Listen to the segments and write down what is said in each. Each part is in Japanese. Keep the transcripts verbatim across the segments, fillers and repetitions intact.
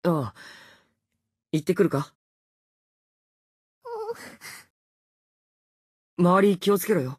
ああ、行ってくるか？周り気をつけろよ。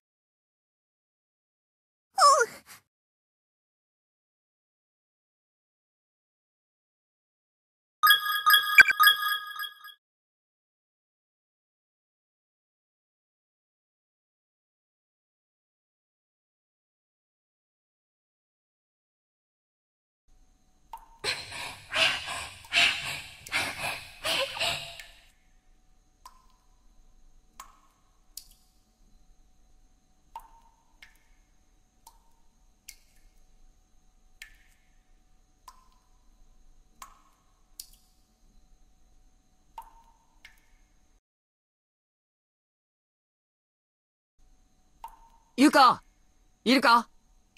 ゆか、いるか？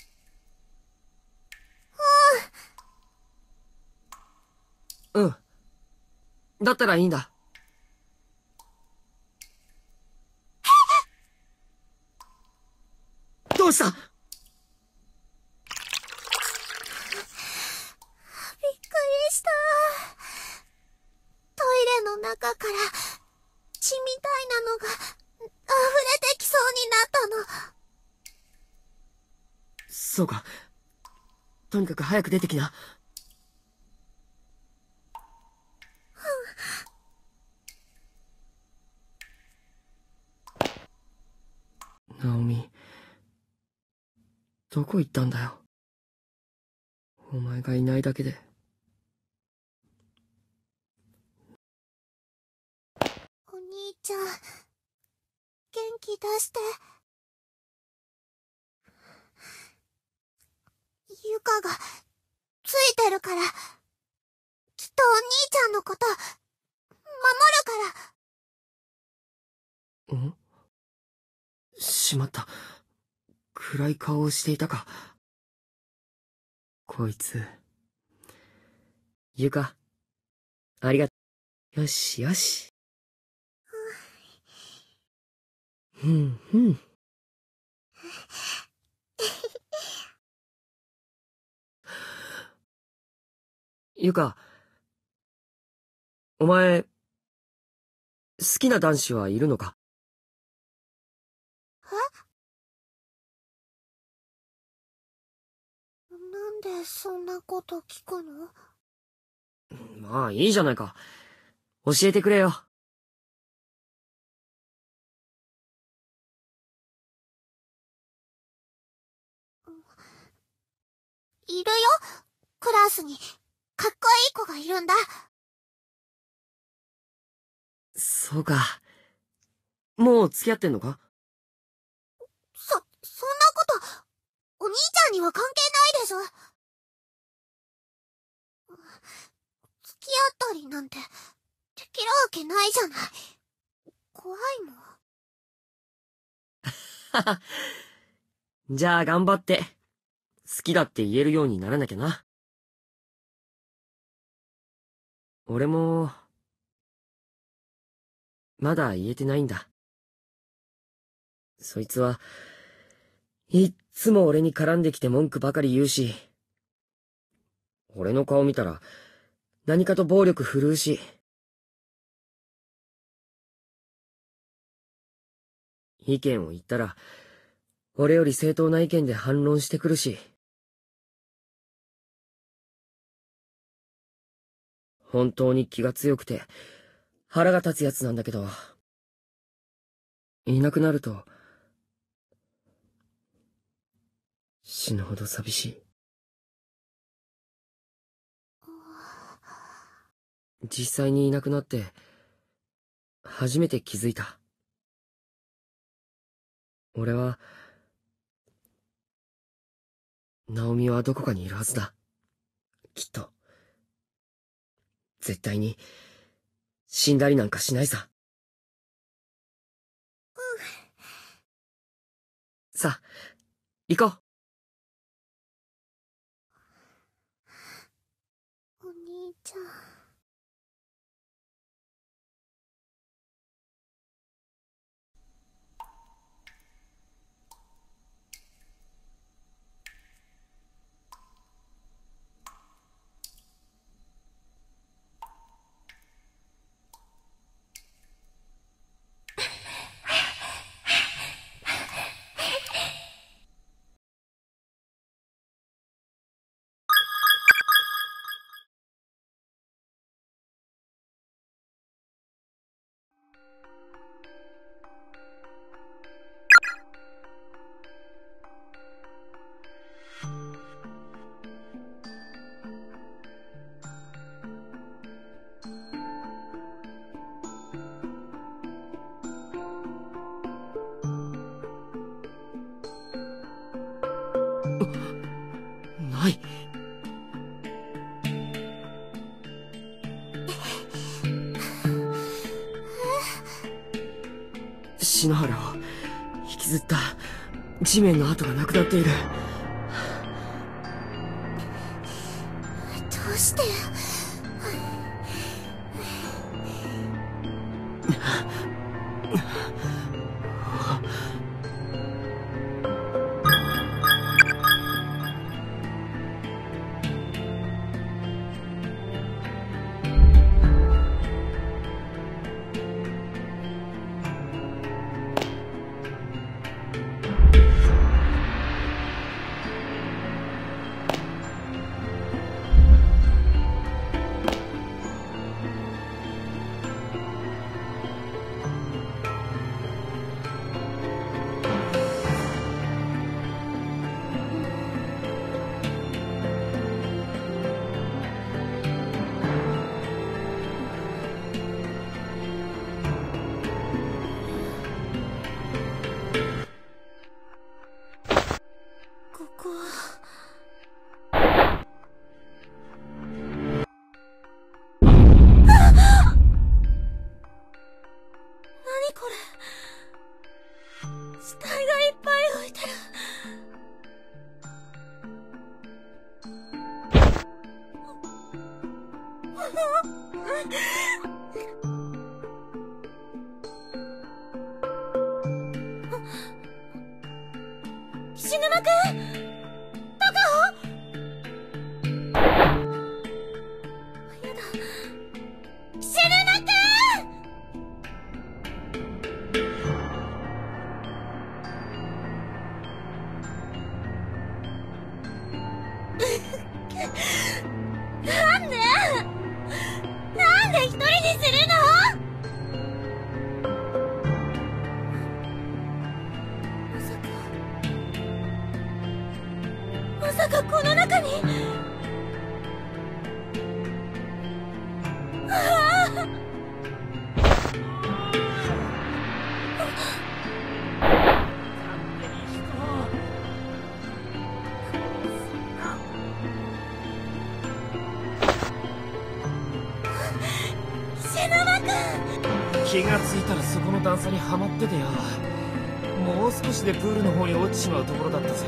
うん。だったらいいんだ。どうした？びっくりした。トイレの中から血みたいなのが溢れてきそうになったの。 そうか。とにかく早く出てきな。ナオミ、どこ行ったんだよ。お前がいないだけで。 お兄ちゃん、元気出して。ゆかがついてるから、きっとお兄ちゃんのこと守るから。ん？しまった。暗い顔をしていたか。こいつ。ゆか、ありがとう。よしよし。ふんふん。ゆか、お前、好きな男子はいるのか？ え？なんでそんなこと聞くの？ まあいいじゃないか。教えてくれよ。 いるよ、クラスにかっこいい子がいるんだ。 そうか。もう付き合ってんのか？ そ、そんなこと、お兄ちゃんには関係ないでしょ。付き合ったりなんて、できるわけないじゃない。怖いもん。 はは。じゃあ頑張って、好きだって言えるようにならなきゃな。俺も、まだ言えてないんだ。そいつは、いっつも俺に絡んできて文句ばかり言うし、俺の顔見たら、何かと暴力振るうし、意見を言ったら、俺より正当な意見で反論してくるし、本当に気が強くて、腹が立つやつなんだけど、いなくなると、死ぬほど寂しい。実際にいなくなって、初めて気づいた。俺は、ナオミはどこかにいるはずだ。きっと。絶対に、死んだりなんかしないさ。 うん。 さあ、行こう。 お兄ちゃん。 ない。篠原を引きずった地面の跡がなくなっている。 どうして。死体がいっぱい浮いてる。菱沼くん、高尾。やだ、菱沼くん。なんでなんで一人にするの？まさかまさかこの中に。ああ気がついたらそこの段差にはまっててよ。もう少しでプールの方に落ちちまうところだったぜ。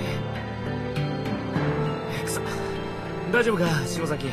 くそ、大丈夫か篠崎。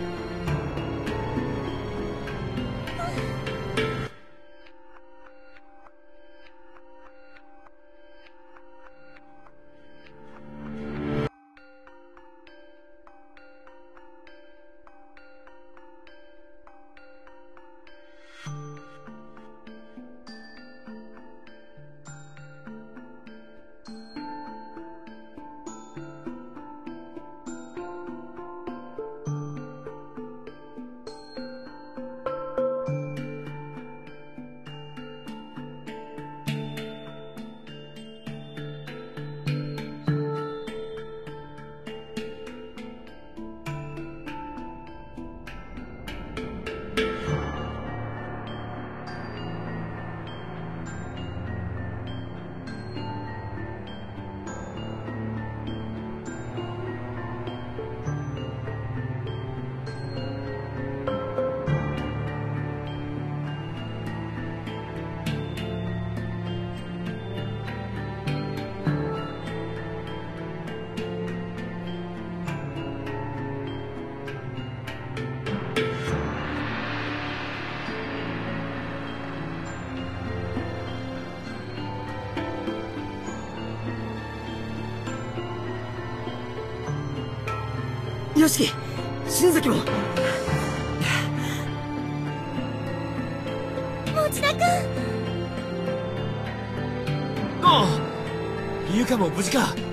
よしき、新崎も。 持田君。 ああ、ゆかも無事か。 はい。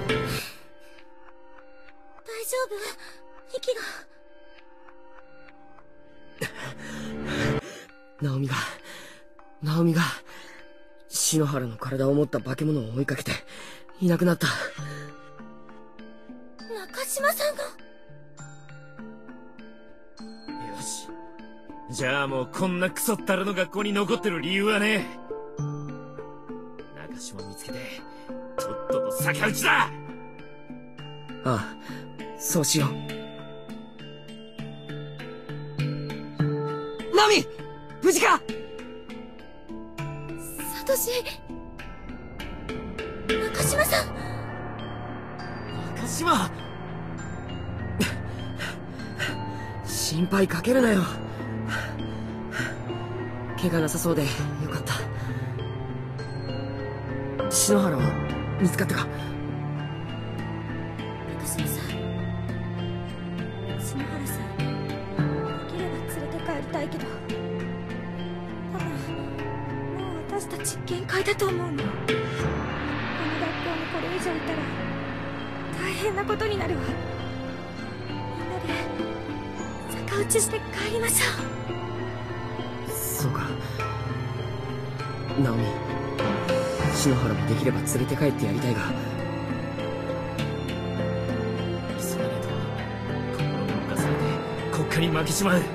大丈夫？息が。 ナオミが、ナオミが、篠原の体を持った化け物を追いかけて、いなくなった。 中島さんが。 よし。じゃあもうこんなクソったらの学校に残ってる理由はねえ。中島見つけて、とっとと逆打ちだ。 ああ、そうしよう。ナオミ、無事か？ サトシ、中島さん。 中島。 心配かけるなよ。怪我なさそうでよかった。篠原は見つかったか？ 中島さん、篠原さん、できれば連れて帰りたいけど、多分もう私たち限界だと思うの。この学校にこれ以上いたら大変なことになるわ。みんなで逆打ちして帰りましょう。 そうか。ナオミ、篠原もできれば連れて帰ってやりたいが。 急がねえと心を動かされて国家に負けちまう。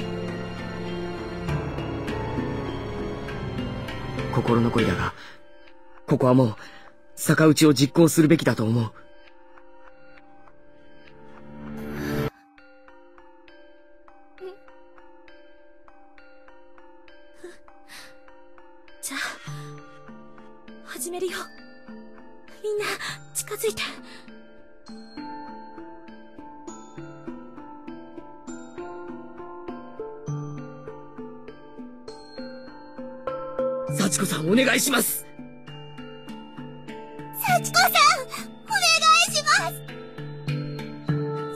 心残りだが、ここはもう逆打ちを実行するべきだと思う。 じゃあ始めるよ。みんな近づいて。 幸子さん、お願いします。 幸子さん、お願いします。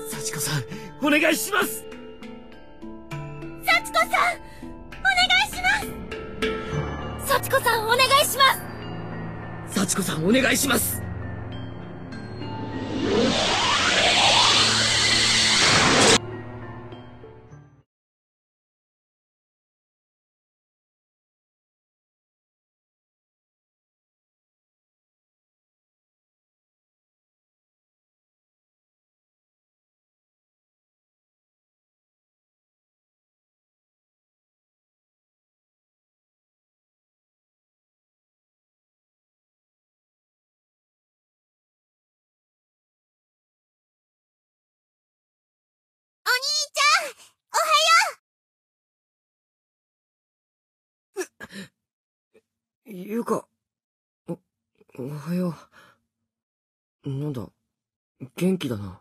幸子さん、お願いします。 幸子さん、お願いします。幸子さん、お願いします。 幸子さん、お願いします。 お兄ちゃん、おはよう。 ゆうか、お、おはよう。なんだ、元気だな。 ご飯、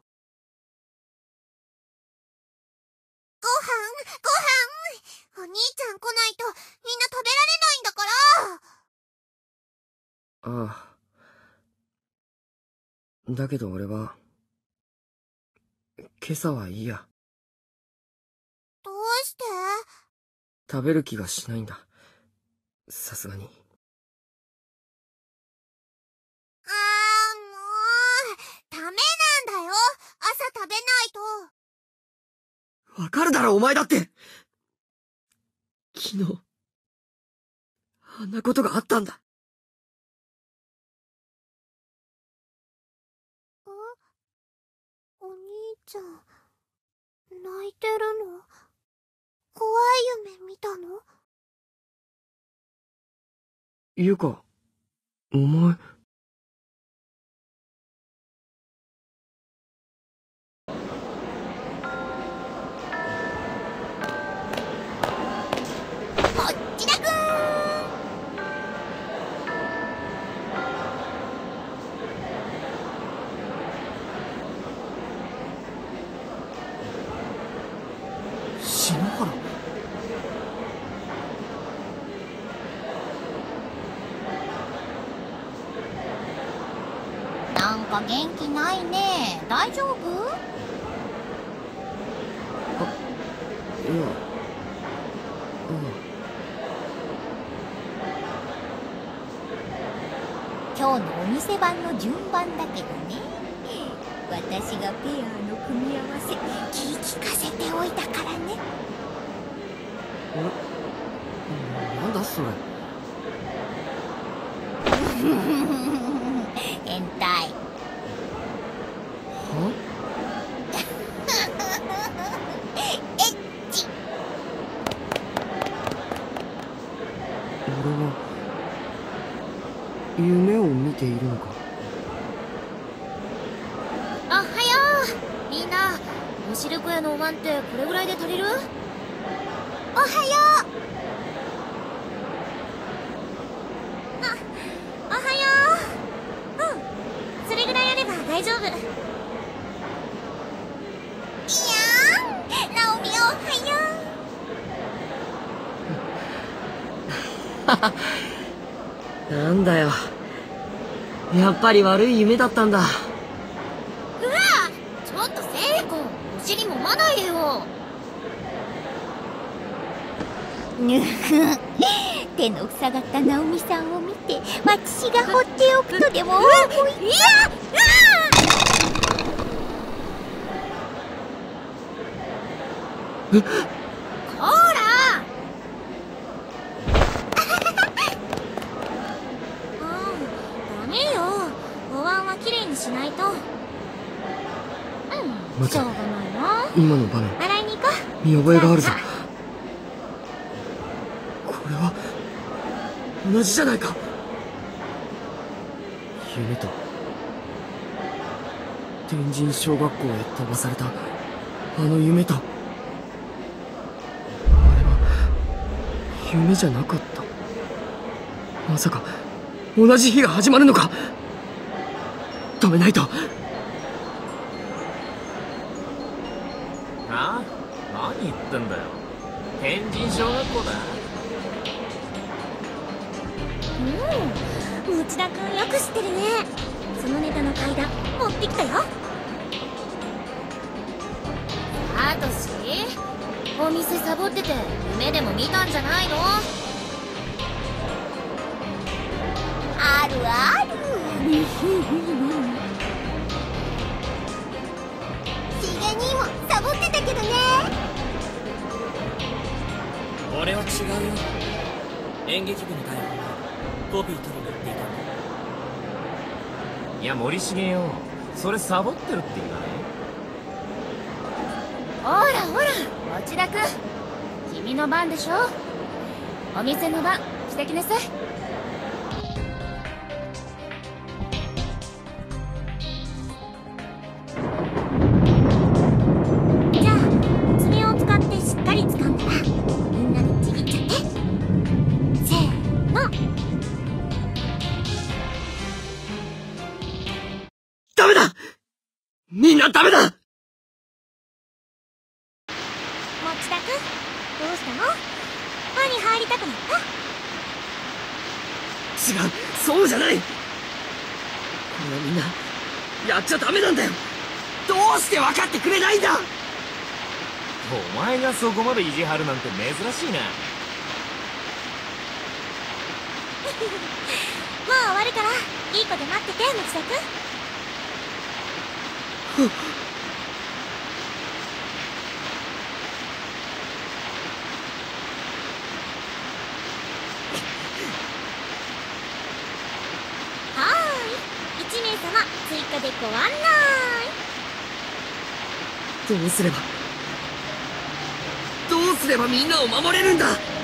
ご飯。お兄ちゃん来ないとみんな食べられないんだから。 ああ。だけど俺は、今朝はいいや。 どうして？ 食べる気がしないんだ。さすがに。 あー、もう、ダメなんだよ。朝食べないと。 わかるだろ、お前だって。昨日、あんなことがあったんだ。 ん？お兄ちゃん、泣いてるの？怖い夢見たの？ ゆうか、お前。 こっちだくーん。 篠原。 なんか元気ないね。大丈夫？ あ、いや、あ今日のお店番の順番だけどね。私がペアの組み合わせ気利かせておいたからね。 あ。 だそれ。 変態。 は？ エッチ。 俺は夢を見ているのか。 おはようみんな。おしるこ屋のお椀ってこれぐらいで足りる？おはよう。あ、おはよう。うん、それぐらいあれば大丈夫。いやーん、ナオミおはようなんだよ、やっぱり悪い夢だったんだ。 う。うわ、ちょっと聖子、お尻揉まないでよ。ぬふ手の塞がったナオミさんを見て、私が放っておくとでも思い。いや、 うっ、 こーらうん、ダメよ。お椀はきれいにしないと。うん、 待て、 しょうがないな。 今の場面洗いに行こう。 見覚えがあるぞ。 さあさこれは同じじゃないか。夢と天神小学校へ飛ばされたあの夢と、あれは夢じゃなかった。まさか同じ日が始まるのか。止めないと。 ああ、何言ってんだよ。天神小学校だ。 うん、持田くんよく知ってるね。そのネタの階段持ってきたよ。あとし、お店サボってて夢でも見たんじゃないの？あるある。しげにもサボってたけどね。 俺は違うよ。演劇部の台本はコピー取りに行っていたんだ。 いや森重よ、それサボってるって言うかね。 ほらほら、持田くん、君の番でしょ。お店の番してきなさい。じゃあ爪を使ってしっかり掴んだらみんなでちぎっちゃって。せーの。 ダメだ、みんなダメだ。 持田くん、どうしたの？歯に入りたくなった？ 違う、そうじゃない。これはみんなやっちゃダメなんだよ。どうして分かってくれないんだ。 お前がそこまで意地張るなんて珍しいな。 もう終わるからいい子で待ってて、持田くん。はーい、いちめいさま追加でご案内。 どうすればどうすればみんなを守れるんだ。